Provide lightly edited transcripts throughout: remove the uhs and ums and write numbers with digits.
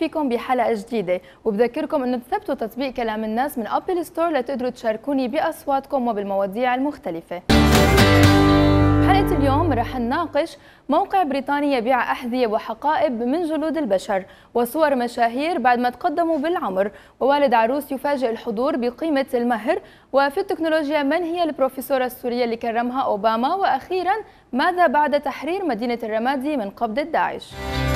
فيكم بحلقة جديدة، وبذكركم انه تثبتوا تطبيق كلام الناس من ابل ستور لتقدروا تشاركوني باصواتكم وبالمواضيع المختلفة. حلقة اليوم رح نناقش موقع بريطاني يبيع أحذية وحقائب من جلود البشر وصور مشاهير بعد ما تقدموا بالعمر، ووالد عروس يفاجئ الحضور بقيمة المهر، وفي التكنولوجيا من هي البروفيسورة السورية اللي كرمها أوباما، وأخيرا ماذا بعد تحرير مدينة الرمادي من قبضة داعش.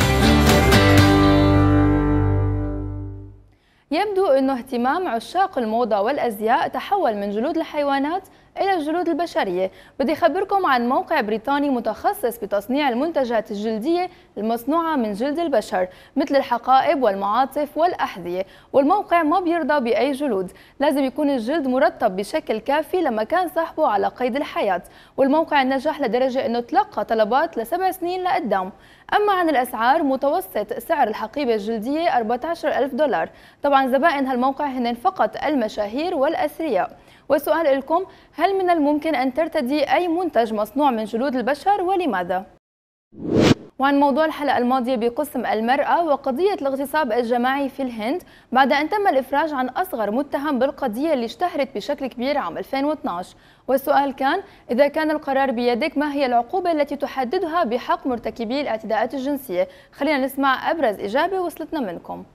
يبدو أنه اهتمام عشاق الموضة والأزياء تحول من جلود الحيوانات إلى الجلود البشرية. بدي أخبركم عن موقع بريطاني متخصص بتصنيع المنتجات الجلدية المصنوعة من جلد البشر مثل الحقائب والمعاطف والأحذية، والموقع ما بيرضى بأي جلود، لازم يكون الجلد مرطب بشكل كافي لما كان صاحبه على قيد الحياة، والموقع نجح لدرجة أنه تلقى طلبات ل7 سنين لقدام. أما عن الأسعار، متوسط سعر الحقيبة الجلدية 14,000 دولار. طبعا زبائن هالموقع هن فقط المشاهير والأثرياء. والسؤال لكم، هل من الممكن أن ترتدي أي منتج مصنوع من جلود البشر ولماذا؟ وعن موضوع الحلقة الماضية بقسم المرأة وقضية الاغتصاب الجماعي في الهند بعد أن تم الإفراج عن أصغر متهم بالقضية اللي اشتهرت بشكل كبير عام 2012. والسؤال كان، إذا كان القرار بيدك ما هي العقوبة التي تحددها بحق مرتكبي الاعتداءات الجنسية؟ خلينا نسمع أبرز إجابة وصلتنا منكم.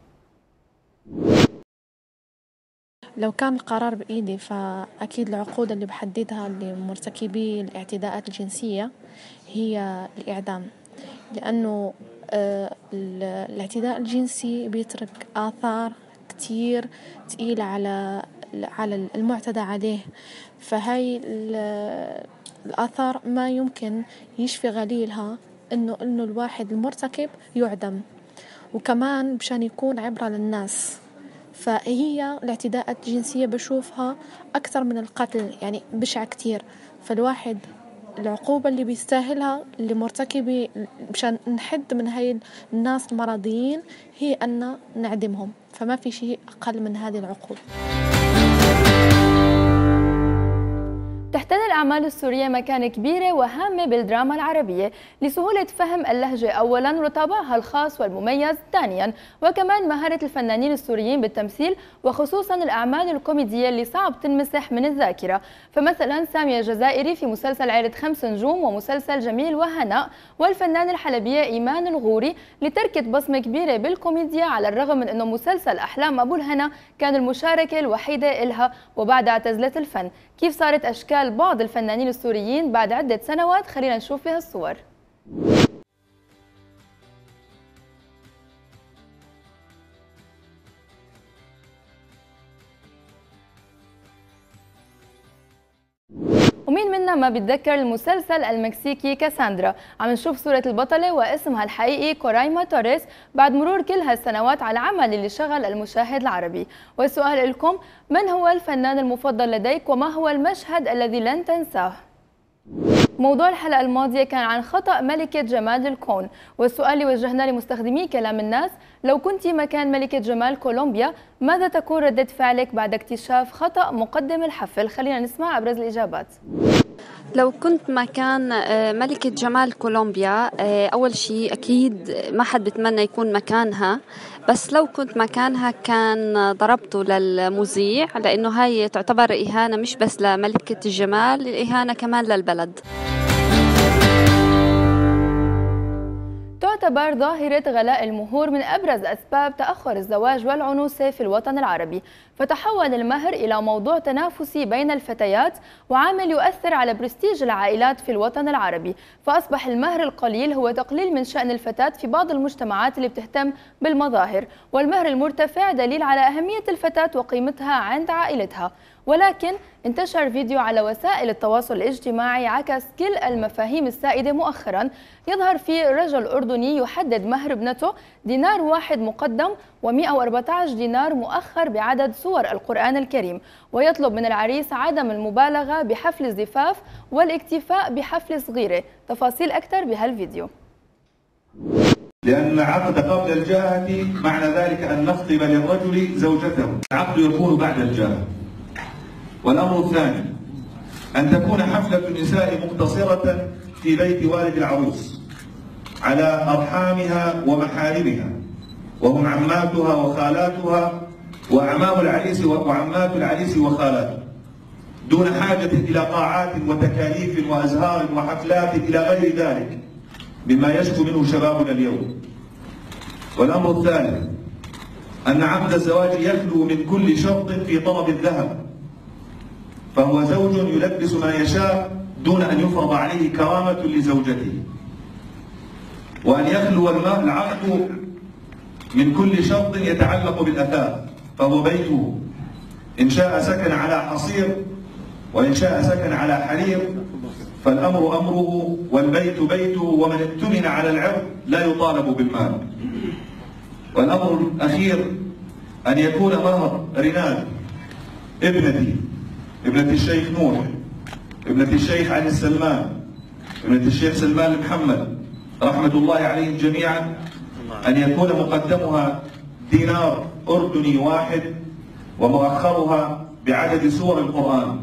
لو كان القرار بإيدي فأكيد العقوبة اللي بحددها لمرتكبي الاعتداءات الجنسية هي الإعدام، لأنه الاعتداء الجنسي بيترك آثار كتير تقيلة على المعتدى عليه، فهاي الآثار ما يمكن يشفي غليلها إنه الواحد المرتكب يعدم، وكمان مشان يكون عبرة للناس. فهي الاعتداءات الجنسية بشوفها أكثر من القتل، يعني بشعة كتير، فالواحد العقوبة اللي بيستاهلها اللي مرتكبي مشان نحد من هاي الناس المرضيين هي أن نعدمهم، فما في شيء أقل من هذه العقوبة. تحتل الأعمال السورية مكانة كبيرة وهامة بالدراما العربية لسهولة فهم اللهجة أولاً وطابعها الخاص والمميز ثانياً، وكمان مهارة الفنانين السوريين بالتمثيل وخصوصاً الأعمال الكوميدية اللي صعب تنمسح من الذاكرة. فمثلاً سامية الجزائري في مسلسل عائلة 5 نجوم ومسلسل جميل وهناء، والفنانة الحلبية إيمان الغوري اللي تركت بصمة كبيرة بالكوميديا على الرغم من أنه مسلسل أحلام أبو الهنا كان المشاركة الوحيدة إلها وبعدها اعتزلت الفن. كيف صارت أشكال بعض الفنانين السوريين بعد عدة سنوات؟ خلينا نشوف فيها الصور. ومين منا ما بيتذكر المسلسل المكسيكي كاساندرا؟ عم نشوف صورة البطلة واسمها الحقيقي كورايما توريس بعد مرور كل هالسنوات على العمل اللي شغل المشاهد العربي. والسؤال لكم، من هو الفنان المفضل لديك وما هو المشهد الذي لن تنساه؟ موضوع الحلقة الماضية كان عن خطأ ملكة جمال الكون، والسؤال اللي وجهناه لمستخدمي كلام الناس، لو كنت مكان ملكة جمال كولومبيا ماذا تكون ردة فعلك بعد اكتشاف خطأ مقدم الحفل؟ خلينا نسمع أبرز الإجابات. لو كنت مكان ملكة جمال كولومبيا، أول شيء أكيد ما حد بتمنى يكون مكانها، بس لو كنت مكانها كان ضربته للمذيع، لأنه هاي تعتبر إهانة مش بس لملكة الجمال، الإهانة كمان للبلد. تعتبر ظاهرة غلاء المهور من أبرز أسباب تأخر الزواج والعنوسة في الوطن العربي، فتحول المهر إلى موضوع تنافسي بين الفتيات وعامل يؤثر على برستيج العائلات في الوطن العربي، فأصبح المهر القليل هو تقليل من شأن الفتاة في بعض المجتمعات اللي بتهتم بالمظاهر، والمهر المرتفع دليل على أهمية الفتاة وقيمتها عند عائلتها. ولكن انتشر فيديو على وسائل التواصل الاجتماعي عكس كل المفاهيم السائدة مؤخرا، يظهر فيه رجل أردني يحدد مهر ابنته دينار واحد مقدم و114 دينار مؤخر بعدد سور القرآن الكريم، ويطلب من العريس عدم المبالغة بحفل الزفاف والاكتفاء بحفل صغيرة. تفاصيل أكثر بهالفيديو. لأن العقد قبل الجاهة معنى ذلك أن نخطب للرجل زوجته، العقد يكون بعد الجاهة. والأمر الثاني أن تكون حفلة النساء مقتصرة في بيت والد العروس على أرحامها ومحارمها، وهم عماتها وخالاتها وأعمام العريس وعمات العريس وخالاته، دون حاجة إلى قاعات وتكاليف وأزهار وحفلات إلى غير ذلك مما يشكو منه شبابنا اليوم. والأمر الثالث أن عقد الزواج يخلو من كل شرط في طلب الذهب، فهو زوج يلبس ما يشاء دون أن يفرض عليه كرامة لزوجته. وأن يخلو العقد من كل شرط يتعلق بالأثاث، فهو بيته، إن شاء سكن على حصير وإن شاء سكن على حرير، فالأمر أمره والبيت بيته، ومن ائتمن على العرض لا يطالب بالمال. والأمر الأخير أن يكون مهر رناد ابنة الشيخ نور، ابنة الشيخ علي السلمان، ابنة الشيخ سلمان محمد رحمة الله عليهم جميعا، أن يكون مقدمها دينار أردني واحد، ومؤخرها بعدد سور القرآن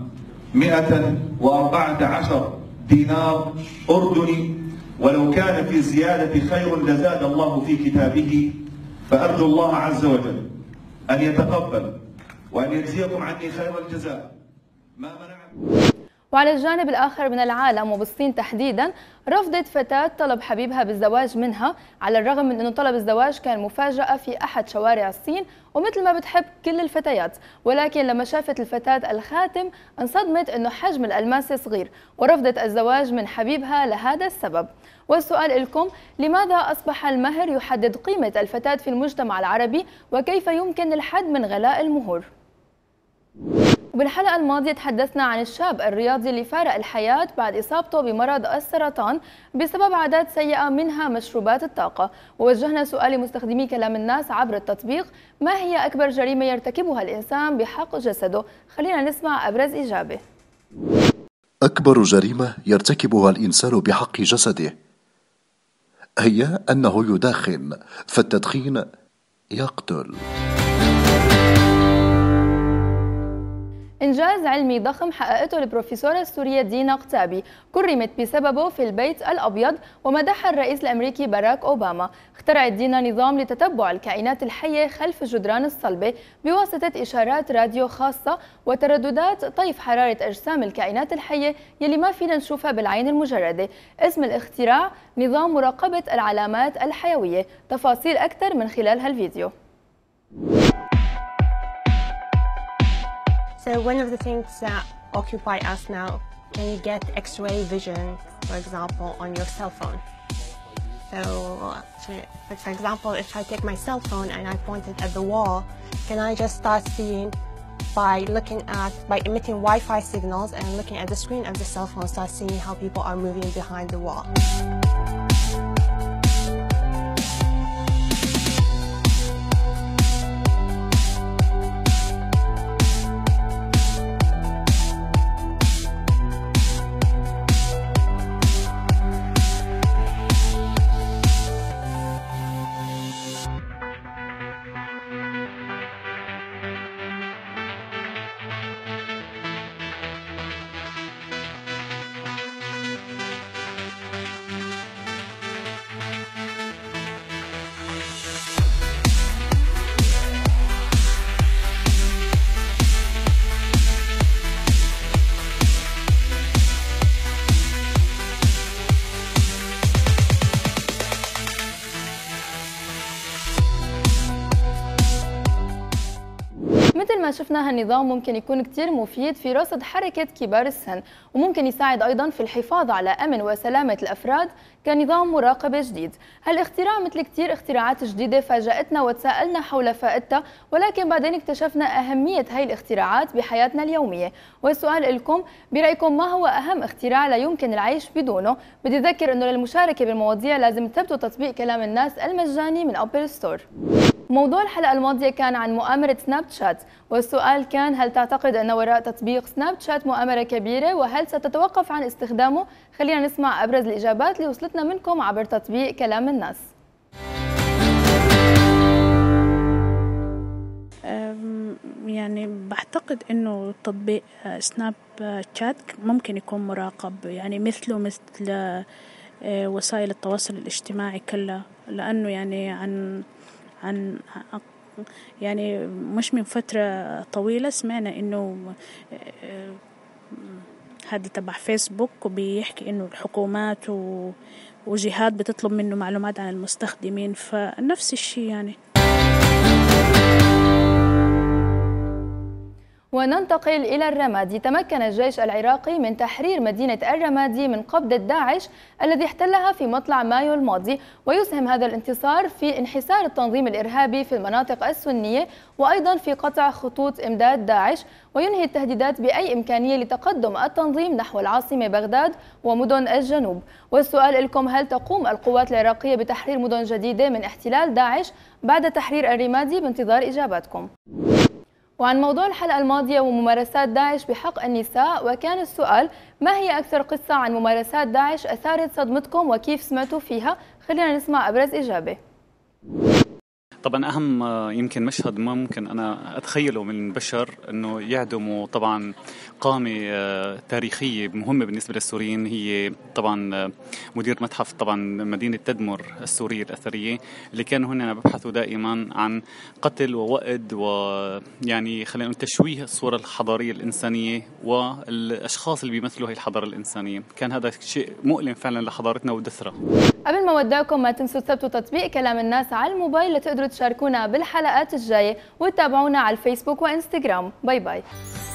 114 دينار أردني، ولو كان في الزيادة خير لزاد الله في كتابه. فأرجو الله عز وجل أن يتقبل وأن يجزيكم عني خير الجزاء. ما منعكم. وعلى الجانب الآخر من العالم وبالصين تحديدا، رفضت فتاة طلب حبيبها بالزواج منها، على الرغم من أنه طلب الزواج كان مفاجأة في أحد شوارع الصين ومثل ما بتحب كل الفتيات، ولكن لما شافت الفتاة الخاتم انصدمت أنه حجم الألماس صغير ورفضت الزواج من حبيبها لهذا السبب. والسؤال لكم، لماذا أصبح المهر يحدد قيمة الفتاة في المجتمع العربي، وكيف يمكن الحد من غلاء المهور؟ وبالحلقة الماضية تحدثنا عن الشاب الرياضي اللي فارق الحياة بعد إصابته بمرض السرطان بسبب عادات سيئة منها مشروبات الطاقة، ووجهنا سؤال لمستخدمي كلام الناس عبر التطبيق: ما هي أكبر جريمة يرتكبها الإنسان بحق جسده؟ خلينا نسمع أبرز إجابة. أكبر جريمة يرتكبها الإنسان بحق جسده هي أنه يدخن، فالتدخين يقتل. إنجاز علمي ضخم حققته البروفيسورة السورية دينا قتابي كرمت بسببه في البيت الأبيض ومدحها الرئيس الأمريكي باراك أوباما. اخترعت دينا نظام لتتبع الكائنات الحية خلف الجدران الصلبة بواسطة إشارات راديو خاصة وترددات طيف حرارة أجسام الكائنات الحية يلي ما فينا نشوفها بالعين المجردة. اسم الاختراع نظام مراقبة العلامات الحيوية. تفاصيل أكثر من خلال هالفيديو. So one of the things that occupy us now, can you get X-ray vision, for example, on your cell phone? So, for example, if I take my cell phone and I point it at the wall, can I just start seeing by emitting Wi-Fi signals and looking at the screen of the cell phone, start seeing how people are moving behind the wall? مثل ما شفنا هالنظام ممكن يكون كتير مفيد في رصد حركة كبار السن، وممكن يساعد أيضا في الحفاظ على أمن وسلامة الأفراد كنظام مراقبة جديد. هالاختراع مثل كتير اختراعات جديدة فاجأتنا وتساءلنا حول فائدتها، ولكن بعدين اكتشفنا أهمية هاي الاختراعات بحياتنا اليومية. والسؤال لكم، برأيكم ما هو أهم اختراع لا يمكن العيش بدونه؟ بدي أذكر أنه للمشاركة بالمواضيع لازم تثبتوا تطبيق كلام الناس المجاني من أبل ستور. موضوع الحلقة الماضية كان عن مؤامرة سناب شات، والسؤال كان: هل تعتقد أن وراء تطبيق سناب شات مؤامرة كبيرة، وهل ستتوقف عن استخدامه؟ خلينا نسمع أبرز الإجابات اللي وصلتنا منكم عبر تطبيق كلام الناس. يعني بعتقد إنه تطبيق سناب شات ممكن يكون مراقب، يعني مثل وسائل التواصل الاجتماعي كلها، لأنه يعني عن عن يعني مش من فترة طويلة سمعنا إنه هذا تبع فيسبوك وبيحكي إنه الحكومات وجهات بتطلب منه معلومات عن المستخدمين، فنفس الشيء يعني. وننتقل إلى الرمادي. تمكن الجيش العراقي من تحرير مدينة الرمادي من قبضة داعش الذي احتلها في مطلع مايو الماضي، ويسهم هذا الانتصار في انحسار التنظيم الإرهابي في المناطق السنية وأيضا في قطع خطوط إمداد داعش، وينهي التهديدات بأي إمكانية لتقدم التنظيم نحو العاصمة بغداد ومدن الجنوب. والسؤال لكم: هل تقوم القوات العراقية بتحرير مدن جديدة من احتلال داعش بعد تحرير الرمادي؟ بانتظار إجاباتكم. وعن موضوع الحلقة الماضية وممارسات داعش بحق النساء، وكان السؤال: ما هي أكثر قصة عن ممارسات داعش أثارت صدمتكم وكيف سمعتوا فيها؟ خلينا نسمع أبرز إجابة. طبعا أهم يمكن مشهد ما ممكن أنا أتخيله من البشر أنه يعدموا طبعا قامة تاريخية مهمة بالنسبة للسوريين، هي طبعا مدير متحف طبعا مدينة تدمر السورية الأثرية، اللي كانوا هنا ببحثوا دائما عن قتل ووأد ويعني خلينا نقول تشويه الصورة الحضارية الإنسانية والأشخاص اللي بيمثلوا هي الحضارة الإنسانية. كان هذا شيء مؤلم فعلا لحضارتنا ودثرة. قبل ما ودعكم ما تنسوا تثبتوا تطبيق كلام الناس على الموبايل لتقدروا تشاركونا بالحلقات الجاية وتتابعونا على الفيسبوك وإنستغرام. باي باي.